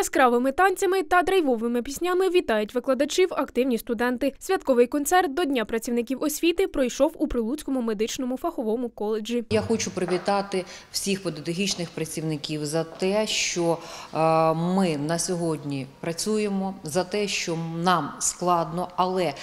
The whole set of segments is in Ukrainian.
Яскравими танцями та драйвовими піснями вітають викладачів активні студенти. Святковий концерт до Дня працівників освіти пройшов у Прилуцькому медичному фаховому коледжі. Я хочу привітати всіх педагогічних працівників за те, що ми на сьогодні працюємо, за те, що нам складно, але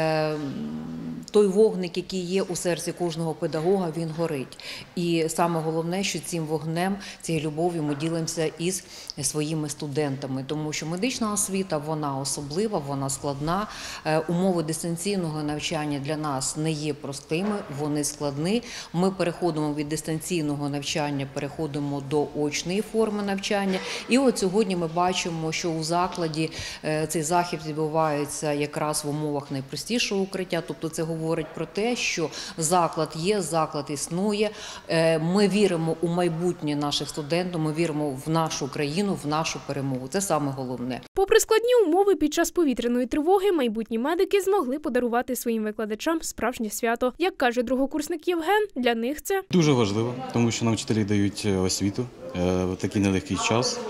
той вогник, який є у серці кожного педагога, він горить. І саме головне, що цим вогнем, цією любов'ю ми ділимося із своїми студентами, тому що медична освіта, вона особлива, вона складна. Умови дистанційного навчання для нас не є простими, вони складні. Ми переходимо від дистанційного навчання, переходимо до очної форми навчання. І от сьогодні ми бачимо, що у закладі цей захід відбувається якраз в умовах найпростішого укриття. Тобто це говорить про те, що заклад є, заклад існує. Ми віримо у майбутнє наших студентів, ми віримо в нашу країну, в нашу перемогу. Це саме головне. Попри складні умови під час повітряної тривоги, майбутні медики змогли подарувати своїм викладачам справжнє свято. Як каже другокурсник Євген, для них це дуже важливо, тому що нам вчителі дають освіту в такий нелегкий час.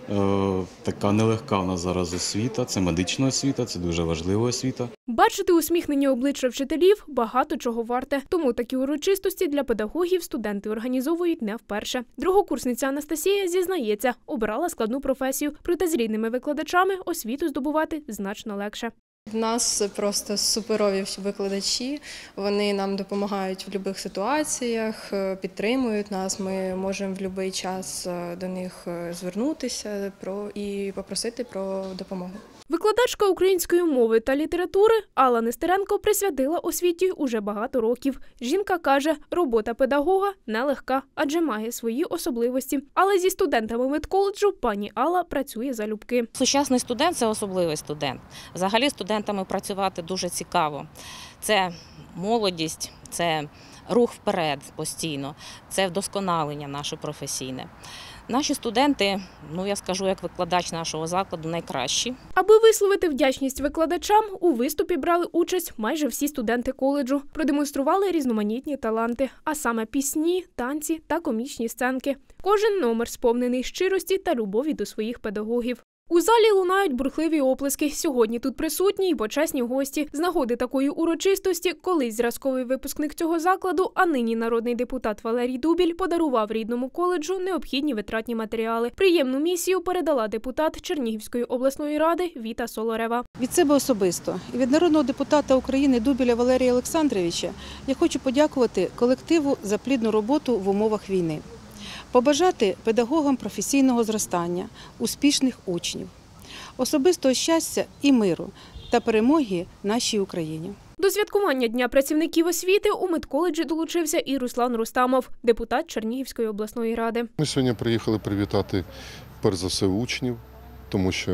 Така нелегка у нас зараз освіта, це медична освіта, це дуже важлива освіта. Бачити усміхнені обличчя вчителів багато чого варте. Тому такі урочистості для педагогів студенти організовують не вперше. Другокурсниця Анастасія зізнається, обирала складну професію, проте з рідними викладачами освіту здобувати значно легше. У нас просто суперові викладачі, вони нам допомагають в будь-яких ситуаціях, підтримують нас, ми можемо в будь-який час до них звернутися і попросити про допомогу. Викладачка української мови та літератури Алла Нестеренко присвятила освіті уже багато років. Жінка каже, робота педагога нелегка, адже має свої особливості. Але зі студентами медколеджу пані Алла працює залюбки. Сучасний студент – це особливий студент. Взагалі студентами працювати дуже цікаво. Це молодість, це рух вперед постійно, це вдосконалення наше професійне. Наші студенти, я скажу, як викладач нашого закладу, найкращі. Аби висловити вдячність викладачам, у виступі брали участь майже всі студенти коледжу. Продемонстрували різноманітні таланти, а саме пісні, танці та комічні сценки. Кожен номер сповнений щирості та любові до своїх педагогів. У залі лунають бурхливі оплески. Сьогодні тут присутні й почесні гості. З нагоди такої урочистості колись зразковий випускник цього закладу, а нині народний депутат Валерій Дубіль подарував рідному коледжу необхідні витратні матеріали. Приємну місію передала депутат Чернігівської обласної ради Віта Соларева. Від себе особисто і від народного депутата України Дубіля Валерія Олександровича я хочу подякувати колективу за плідну роботу в умовах війни. Побажати педагогам професійного зростання, успішних учнів, особистого щастя і миру та перемоги нашій Україні. До святкування Дня працівників освіти у медколеджі долучився і Руслан Рустамов, депутат Чернігівської обласної ради. Ми сьогодні приїхали привітати, перш за все, учнів, тому що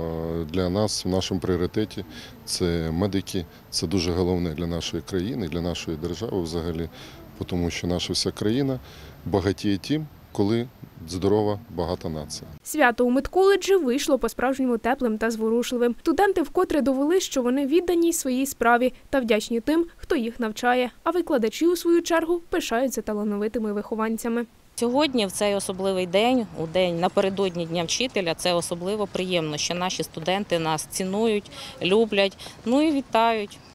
для нас, в нашому пріоритеті, це медики, це дуже головне для нашої країни, для нашої держави взагалі, тому що наша вся країна багатіє тим, коли здорова, багата нація. Свято у медколеджі вийшло по-справжньому теплим та зворушливим. Студенти вкотре довели, що вони віддані своїй справі та вдячні тим, хто їх навчає. А викладачі, у свою чергу, пишаються талановитими вихованцями. Сьогодні, в цей особливий день, у день напередодні Дня вчителя, це особливо приємно, що наші студенти нас цінують, люблять, і вітають.